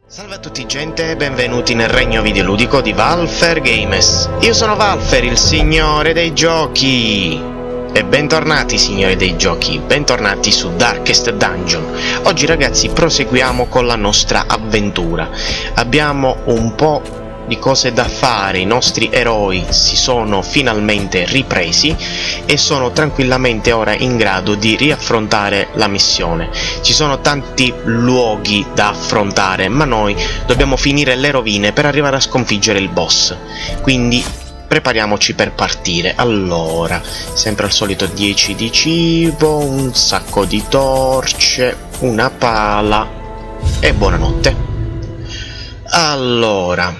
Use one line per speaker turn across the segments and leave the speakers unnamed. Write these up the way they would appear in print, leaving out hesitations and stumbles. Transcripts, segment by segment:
Salve a tutti gente e benvenuti nel regno videoludico di Valfer Games. Io sono Valfer, il signore dei giochi. E bentornati signori dei giochi, bentornati su Darkest Dungeon. Oggi ragazzi proseguiamo con la nostra avventura. Abbiamo un po' di cose da fare, i nostri eroi si sono finalmente ripresi e sono tranquillamente ora in grado di riaffrontare la missione. Ci sono tanti luoghi da affrontare, ma noi dobbiamo finire le rovine per arrivare a sconfiggere il boss. Quindi prepariamoci per partire. Allora, sempre al solito 10 di cibo, un sacco di torce, una pala e buonanotte. Allora,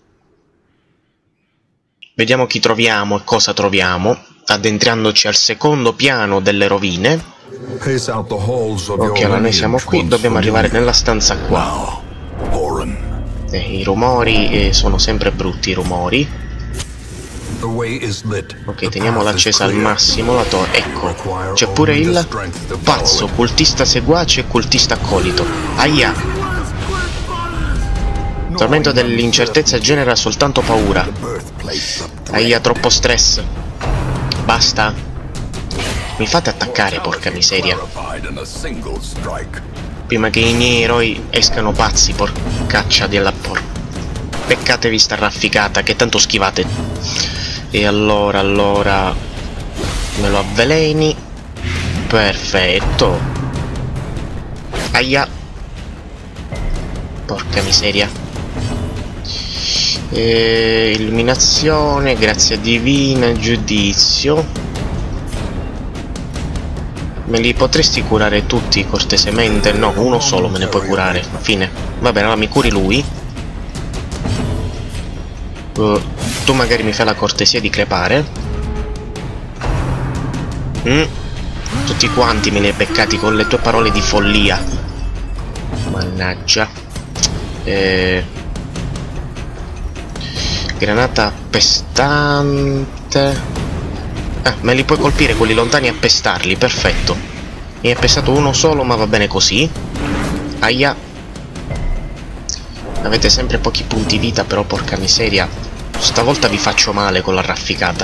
vediamo chi troviamo e cosa troviamo, addentrandoci al secondo piano delle rovine. Ok, allora noi siamo qui, dobbiamo arrivare nella stanza qua. I rumori sono sempre brutti, i rumori. Ok, teniamola accesa al massimo la torre. Ecco, c'è pure il pazzo, cultista seguace e cultista accolito. Aia! Il tormento dell'incertezza genera soltanto paura. Aia, troppo stress. Basta. Mi fate attaccare, porca miseria. Prima che i miei eroi escano pazzi, porcaccia della Peccatevi sta rafficata, che tanto schivate. E allora me lo avveleni. Perfetto. Aia. Porca miseria. Illuminazione, grazia divina, giudizio. Me li potresti curare tutti cortesemente? No, uno solo me ne puoi curare. Fine. Va bene, allora mi curi lui. Tu magari mi fai la cortesia di crepare. Tutti quanti me li hai beccati con le tue parole di follia. Mannaggia. Granata appestante. Me li puoi colpire quelli lontani e appestarli, perfetto. Mi è appestato uno solo, ma va bene così. Aia. Avete sempre pochi punti vita, però porca miseria. Stavolta vi faccio male con la rafficata.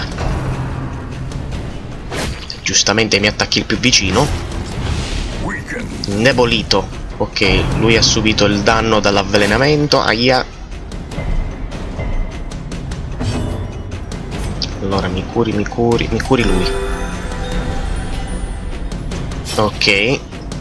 Giustamente mi attacchi il più vicino. Indebolito. Ok, lui ha subito il danno dall'avvelenamento. Aia. Allora mi curi lui. Ok.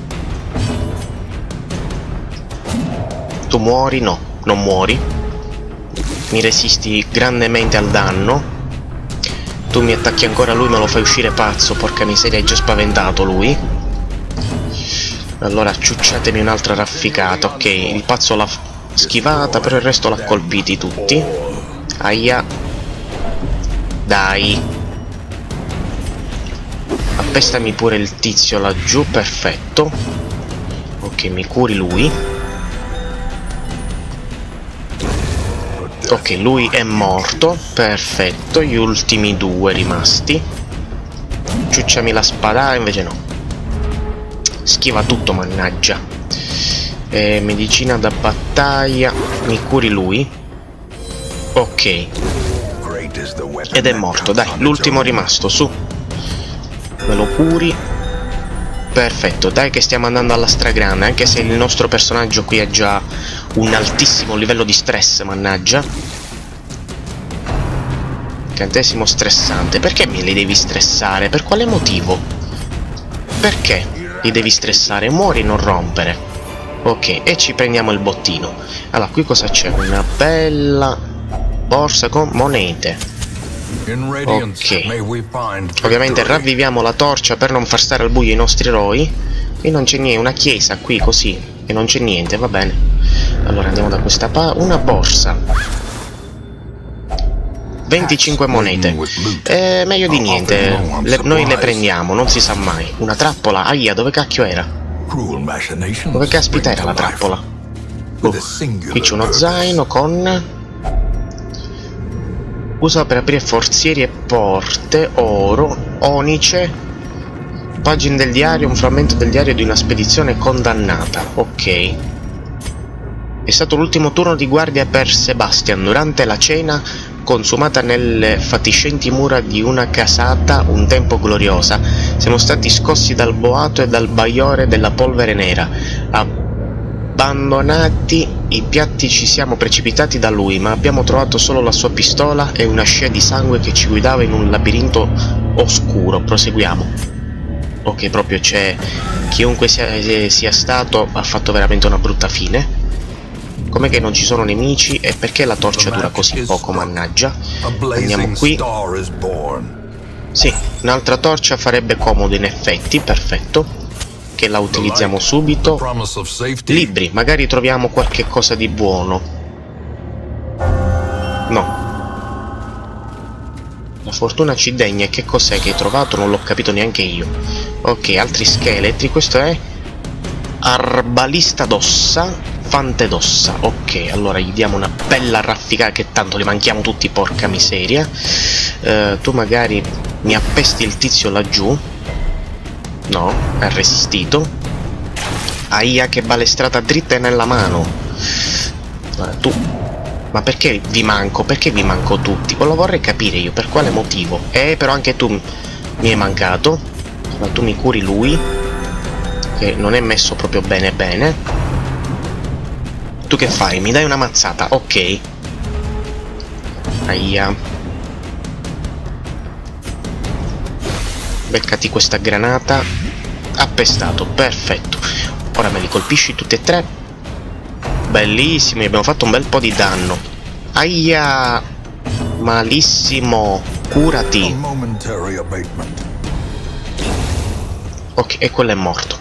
Tu muori? No, non muori. Mi resisti grandemente al danno. Tu mi attacchi ancora lui, me lo fai uscire pazzo. Porca miseria, è già spaventato lui. Allora ciucciatemi un'altra rafficata. Ok, il pazzo l'ha schivata, però il resto l'ha colpiti tutti. Aia. Dai. Appestami pure il tizio laggiù, perfetto. Ok, mi curi lui. Ok, lui è morto, perfetto. Gli ultimi due rimasti. Ciucciami la spada, invece no. Schiva tutto, mannaggia. Medicina da battaglia. Mi curi lui. Ok. Ed è morto, dai, l'ultimo rimasto, su. Me lo curi. Perfetto, dai che stiamo andando alla stragrande, anche se il nostro personaggio qui ha già un altissimo livello di stress, mannaggia. Incantesimo stressante. Perché me li devi stressare? Per quale motivo? Perché li devi stressare? Muori, non rompere. Ok, e ci prendiamo il bottino. Allora, qui cosa c'è? Una bella borsa con monete. Ok. Ovviamente ravviviamo la torcia per non far stare al buio i nostri eroi. E non c'è niente, una chiesa qui così. E non c'è niente, va bene. Allora andiamo da questa parte. Una borsa. 25 monete. Meglio di niente. Noi le prendiamo, non si sa mai. Una trappola. Aia, dove cacchio era? Dove caspita era la trappola? Qui c'è uno zaino con... Usa per aprire forzieri e porte, oro, onice, pagine del diario, un frammento del diario di una spedizione condannata. Ok. È stato l'ultimo turno di guardia per Sebastian durante la cena consumata nelle fatiscenti mura di una casata un tempo gloriosa. Siamo stati scossi dal boato e dal bagliore della polvere nera. Abbandonati i piatti ci siamo precipitati da lui, ma abbiamo trovato solo la sua pistola e una scia di sangue che ci guidava in un labirinto oscuro. Proseguiamo. Ok, proprio c'è... chiunque sia stato ha fatto veramente una brutta fine. Com'è che non ci sono nemici e perché la torcia dura così poco, mannaggia? Andiamo qui. Sì, un'altra torcia farebbe comodo in effetti, perfetto. Che la utilizziamo subito. Libri, magari troviamo qualche cosa di buono. No. La fortuna ci degna. Che cos'è che hai trovato? Non l'ho capito neanche io. Ok, altri scheletri. Questo è arbalista d'ossa, fante d'ossa. Ok, allora gli diamo una bella rafficata, che tanto li manchiamo tutti, porca miseria. Tu magari mi appesti il tizio laggiù. No, ha resistito. Aia, che balestrata dritta nella mano. Allora, tu... ma perché vi manco? Perché vi manco tutti? Lo vorrei capire io, per quale motivo? Però anche tu mi hai mancato. Ma tu mi curi lui, che non è messo proprio bene bene. Tu che fai? Mi dai una mazzata? Ok. Aia. Beccati questa granata. Appestato, perfetto. Ora me li colpisci tutti e tre. Bellissimi, abbiamo fatto un bel po' di danno. Aia. Malissimo. Curati. Ok, e quello è morto.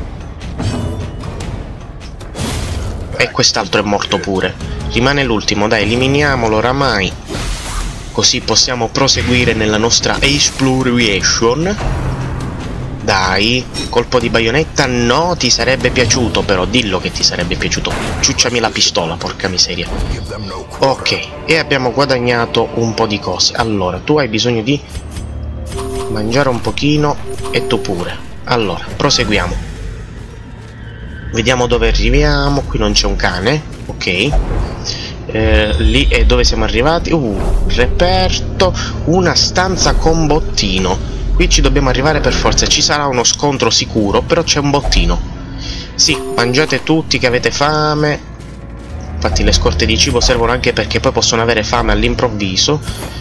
E quest'altro è morto pure. Rimane l'ultimo, dai, eliminiamolo oramai. Così possiamo proseguire nella nostra exploration. Dai, colpo di baionetta. No, ti sarebbe piaciuto, però dillo che ti sarebbe piaciuto. Ciucciami la pistola, porca miseria. Ok, e abbiamo guadagnato un po' di cose. Allora, tu hai bisogno di mangiare un pochino e tu pure. Allora, proseguiamo. Vediamo dove arriviamo. Qui non c'è un cane. Ok. Lì è dove siamo arrivati. Reperto. Una stanza con bottino. Qui ci dobbiamo arrivare per forza. Ci sarà uno scontro sicuro, però c'è un bottino. Sì, mangiate tutti che avete fame. Infatti le scorte di cibo servono anche perché poi possono avere fame all'improvviso.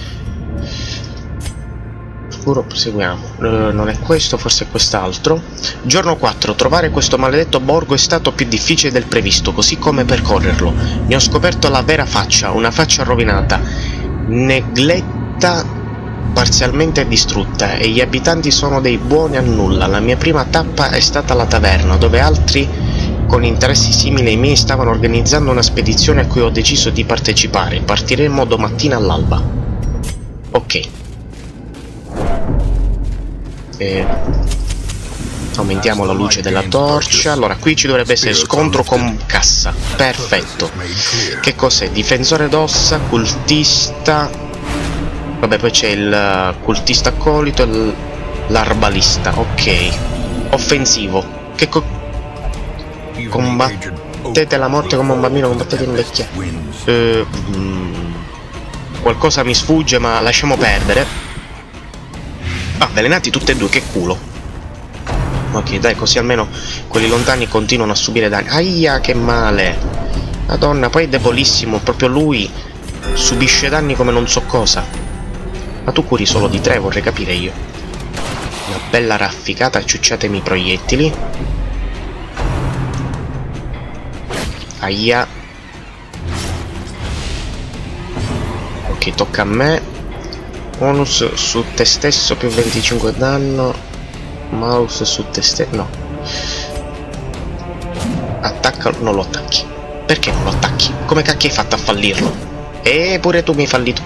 Proseguiamo. Non è questo, forse è quest'altro. Giorno 4. Trovare questo maledetto borgo è stato più difficile del previsto, così come percorrerlo. Ne ho scoperto la vera faccia, una faccia rovinata, negletta, parzialmente distrutta, e gli abitanti sono dei buoni a nulla. La mia prima tappa è stata la taverna, dove altri con interessi simili ai miei stavano organizzando una spedizione a cui ho deciso di partecipare. Partiremo domattina all'alba. Ok. Aumentiamo la luce della torcia. Allora, qui ci dovrebbe essere scontro con cassa. Perfetto. Che cos'è? Difensore d'ossa, cultista. Vabbè, poi c'è il cultista accolito e l'arbalista. Ok. Offensivo. Che combattete la morte come un bambino, combattete un vecchiaio. Qualcosa mi sfugge, ma lasciamo perdere. Avvelenati tutti e due, che culo. Ok, dai, così almeno quelli lontani continuano a subire danni. Aia, che male. Madonna, poi è debolissimo. Proprio lui subisce danni come non so cosa. Ma tu curi solo di 3, vorrei capire io. Una bella rafficata, ciucciatemi i proiettili. Aia. Ok, tocca a me. Bonus su te stesso più 25 danno. Mouse su te stesso. No. Attacca. Non lo attacchi. Perché non lo attacchi? Come cacchio hai fatto a fallirlo? Pure tu mi hai fallito.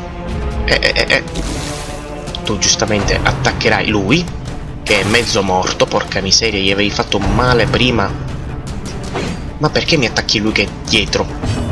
Tu giustamente attaccherai lui, che è mezzo morto. Porca miseria, gli avevi fatto male prima. Ma perché mi attacchi lui che è dietro?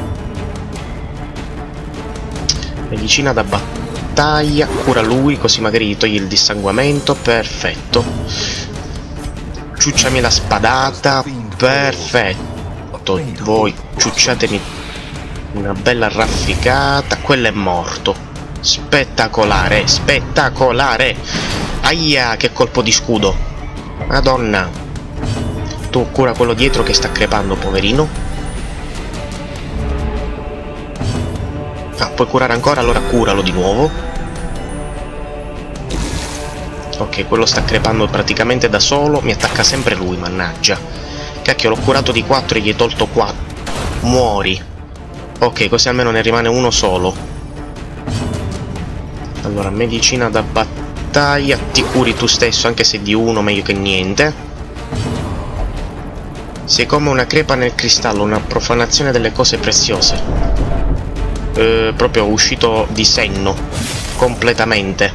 Medicina da battaglia. Cura lui, così magari gli togli il dissanguamento. Perfetto. Ciucciami la spadata. Perfetto. Perfetto, voi ciucciatemi una bella rafficata. Quello è morto. Spettacolare, spettacolare. Aia, che colpo di scudo. Madonna. Tu cura quello dietro che sta crepando, poverino. Ah, puoi curare ancora? Allora curalo di nuovo. Ok, quello sta crepando praticamente da solo. Mi attacca sempre lui, mannaggia. Cacchio, l'ho curato di 4 e gli hai tolto 4. Muori. Ok, così almeno ne rimane uno solo. Allora, medicina da battaglia. Ti curi tu stesso, anche se di uno meglio che niente. Sei come una crepa nel cristallo, una profanazione delle cose preziose. Proprio uscito di senno. Completamente.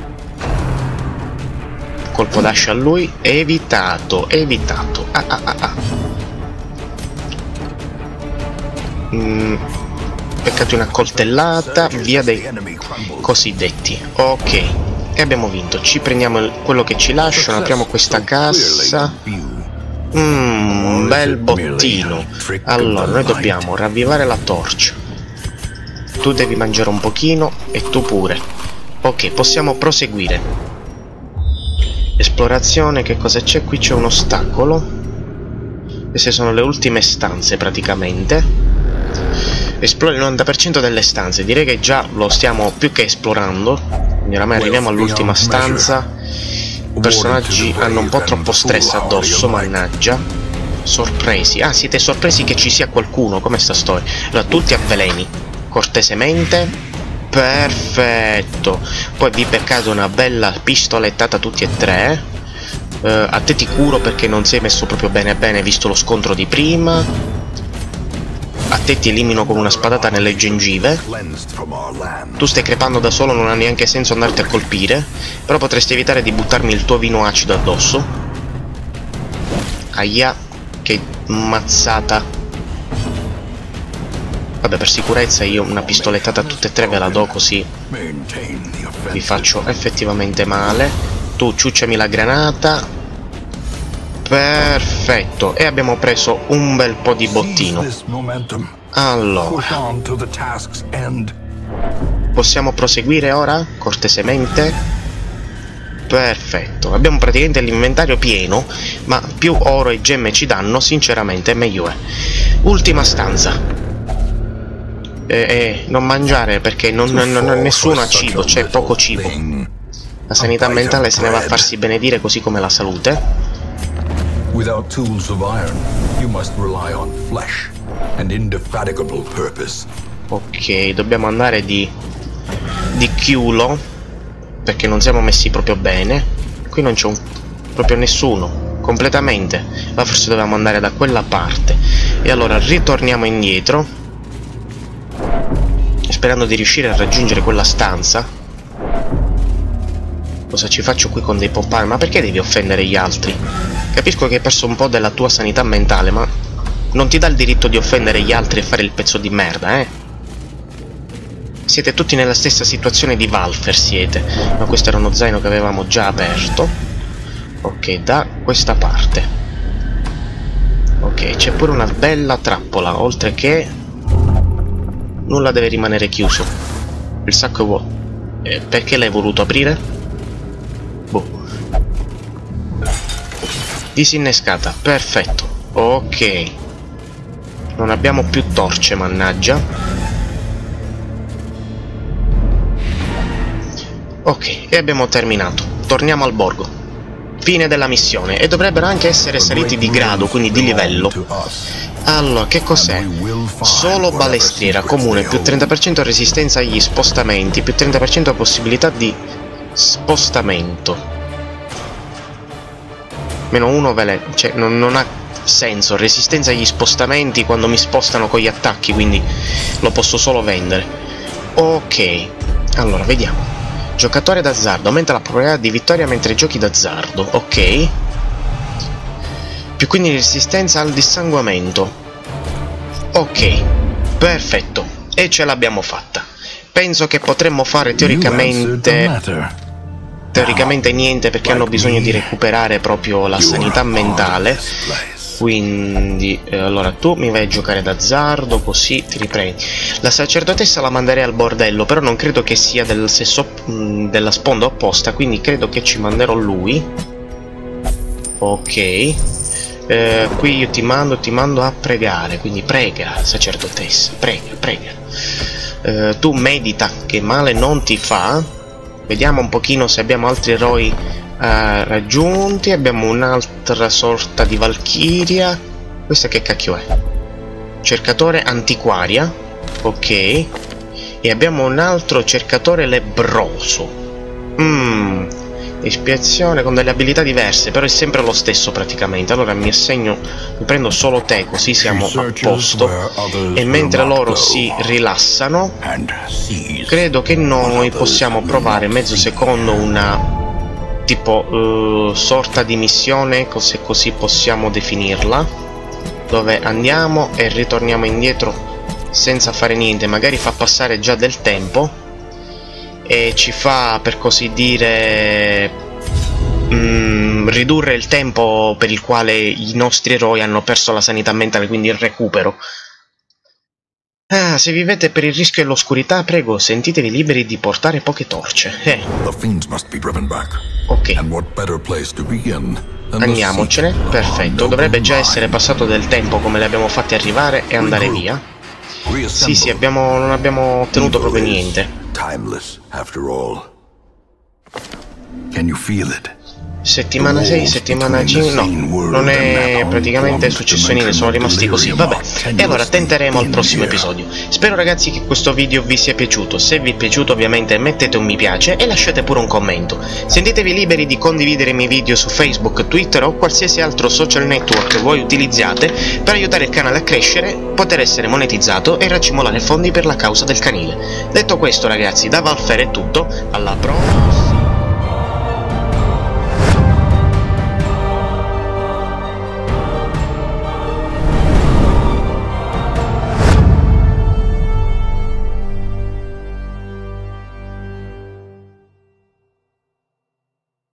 Colpo d'ascia a lui. Evitato, evitato. Peccati una coltellata. Via dei cosiddetti. Ok. E abbiamo vinto. Ci prendiamo quello che ci lasciano. Apriamo questa cassa. Un bel bottino. Allora, noi dobbiamo ravvivare la torcia. Tu devi mangiare un pochino e tu pure. Ok, possiamo proseguire. Esplorazione, che cosa c'è? Qui c'è un ostacolo. Queste sono le ultime stanze praticamente. Esplori il 90% delle stanze. Direi che già lo stiamo più che esplorando. Quindi oramai arriviamo all'ultima stanza. I personaggi hanno un po' troppo stress addosso, mannaggia. Sorpresi. Ah, siete sorpresi che ci sia qualcuno? Come sta storia? Allora, tu ti avveleni cortesemente. Perfetto. Poi vi beccate una bella pistolettata tutti e tre. A te ti curo perché non sei messo proprio bene bene visto lo scontro di prima. A te ti elimino con una spadata nelle gengive. Tu stai crepando da solo, non ha neanche senso andarti a colpire. Però potresti evitare di buttarmi il tuo vino acido addosso. Aia, che mazzata. Vabbè, per sicurezza io una pistolettata a tutte e tre ve la do, così vi faccio effettivamente male. Tu ciucciami la granata. Perfetto. E abbiamo preso un bel po' di bottino. Allora, possiamo proseguire ora? Cortesemente. Perfetto. Abbiamo praticamente l'inventario pieno, ma più oro e gemme ci danno, sinceramente meglio è. Ultima stanza. Non mangiare perché nessuno ha cibo, c'è poco cibo. La sanità mentale se ne va a farsi benedire, così come la salute.
Without tools of iron, you must rely on flesh and indefatigable purpose.
Ok, dobbiamo andare di chiulo, perché non siamo messi proprio bene. Qui non c'è proprio nessuno, completamente. Ma forse dovevamo andare da quella parte. E allora ritorniamo indietro, sperando di riuscire a raggiungere quella stanza. Cosa ci faccio qui con dei pompari? Ma perché devi offendere gli altri? Capisco che hai perso un po' della tua sanità mentale, ma non ti dà il diritto di offendere gli altri e fare il pezzo di merda, eh? Siete tutti nella stessa situazione di Valfer, siete. Ma questo era uno zaino che avevamo già aperto. Ok, da questa parte. Ok, c'è pure una bella trappola, oltre che nulla deve rimanere chiuso. Il sacco è vuoto. Perché l'hai voluto aprire? Boh. Disinnescata, perfetto. Ok. Non abbiamo più torce, mannaggia. Ok, e abbiamo terminato. Torniamo al borgo. Fine della missione. E dovrebbero anche essere saliti di grado, quindi di livello. Allora, che cos'è? Solo balestriera comune, più 30% resistenza agli spostamenti, più 30% possibilità di spostamento. Meno 1 cioè non ha senso. Resistenza agli spostamenti quando mi spostano con gli attacchi, quindi lo posso solo vendere. Ok, allora vediamo. Giocatore d'azzardo, aumenta la probabilità di vittoria mentre giochi d'azzardo. Ok. Più quindi resistenza al dissanguamento. Ok, perfetto. E ce l'abbiamo fatta. Penso che potremmo fare teoricamente niente, perché hanno bisogno di recuperare proprio la sanità mentale. Quindi allora tu mi vai a giocare d'azzardo, così ti riprendi. La sacerdotessa la manderei al bordello, però non credo che sia del sesso della sponda opposta, quindi credo che ci manderò lui. Ok. Qui io ti mando a pregare, quindi prega, sacerdotessa, prega. Tu medita, che male non ti fa. Vediamo un pochino se abbiamo altri eroi raggiunti. Abbiamo un'altra sorta di valchiria. Questa che cacchio è? Cercatore antiquaria. Ok. E abbiamo un altro cercatore lebbroso. Espiazione con delle abilità diverse, però è sempre lo stesso praticamente. Allora mi prendo solo te, così siamo a posto. E mentre loro si rilassano, credo che noi possiamo provare mezzo secondo una tipo sorta di missione, se così possiamo definirla, dove andiamo e ritorniamo indietro senza fare niente. Magari fa passare già del tempo e ci fa, per così dire, ridurre il tempo per il quale i nostri eroi hanno perso la sanità mentale, quindi il recupero. Se vivete per il rischio e l'oscurità, prego, sentitevi liberi di portare poche torce. Ok. Andiamocene. Perfetto. Dovrebbe già essere passato del tempo, come li abbiamo fatti arrivare e andare via. Sì, non abbiamo ottenuto proprio niente. Settimana 6, settimana 5, no, non è praticamente successo niente, sono rimasti così, vabbè. E allora tenteremo al prossimo episodio. Spero ragazzi che questo video vi sia piaciuto. Se vi è piaciuto ovviamente mettete un mi piace e lasciate pure un commento. Sentitevi liberi di condividere i miei video su Facebook, Twitter o qualsiasi altro social network voi utilizzate per aiutare il canale a crescere, poter essere monetizzato e racimolare fondi per la causa del canile. Detto questo ragazzi, da Valfair è tutto, alla prossima.